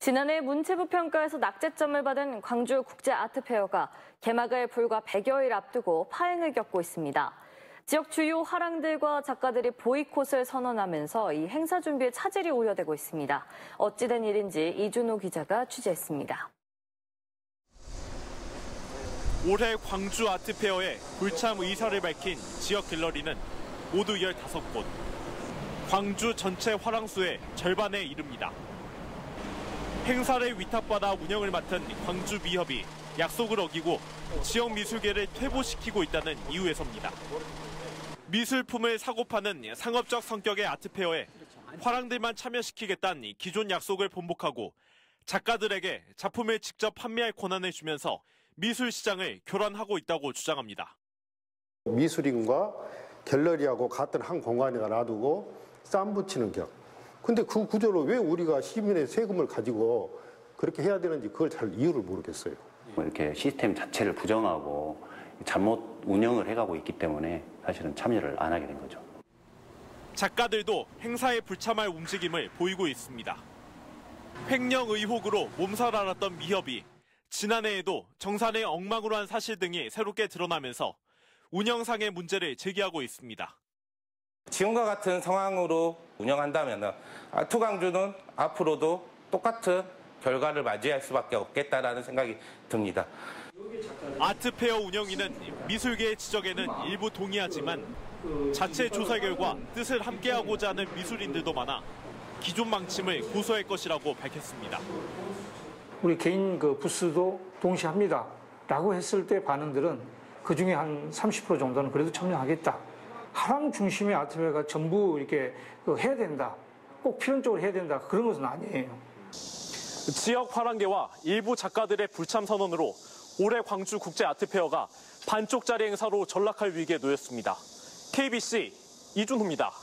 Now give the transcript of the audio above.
지난해 문체부 평가에서 낙제점을 받은 광주 국제아트페어가 개막을 불과 100여일 앞두고 파행을 겪고 있습니다. 지역 주요 화랑들과 작가들이 보이콧을 선언하면서 이 행사 준비에 차질이 우려되고 있습니다. 어찌된 일인지 이준호 기자가 취재했습니다. 올해 광주 아트페어에 불참 의사를 밝힌 지역 갤러리는 모두 15곳. 광주 전체 화랑수의 절반에 이릅니다. 행사를 위탁받아 운영을 맡은 광주미협이 약속을 어기고 지역 미술계를 퇴보시키고 있다는 이유에서입니다. 미술품을 사고 파는 상업적 성격의 아트페어에 화랑들만 참여시키겠다는 기존 약속을 번복하고 작가들에게 작품을 직접 판매할 권한을 주면서 미술 시장을 교란하고 있다고 주장합니다. 미술인과 갤러리하고 같은 한 공간에다 놔두고 쌈 붙이는 격. 근데 그 구조를 왜 우리가 시민의 세금을 가지고 그렇게 해야 되는지 그걸 잘 이유를 모르겠어요. 이렇게 시스템 자체를 부정하고 잘못 운영을 해가고 있기 때문에 사실은 참여를 안 하게 된 거죠. 작가들도 행사에 불참할 움직임을 보이고 있습니다. 횡령 의혹으로 몸살 앓았던 미협이 지난해에도 정산을 엉망으로 한 사실 등이 새롭게 드러나면서 운영상의 문제를 제기하고 있습니다. 지금과 같은 상황으로 운영한다면 아트광주는 앞으로도 똑같은 결과를 맞이할 수밖에 없겠다라는 생각이 듭니다. 아트페어 운영위는 미술계의 지적에는 일부 동의하지만 자체 조사 결과 뜻을 함께하고자 하는 미술인들도 많아 기존 망침을 고소할 것이라고 밝혔습니다. 우리 개인 부스도 동시합니다 라고 했을 때 반응들은 그중에 한 30% 정도는 그래도 참여하겠다. 화랑 중심의 아트페어가 전부 이렇게 해야 된다. 꼭 필연적으로 해야 된다. 그런 것은 아니에요. 지역 화랑계와 일부 작가들의 불참 선언으로 올해 광주 국제 아트페어가 반쪽짜리 행사로 전락할 위기에 놓였습니다. KBC 이준호입니다.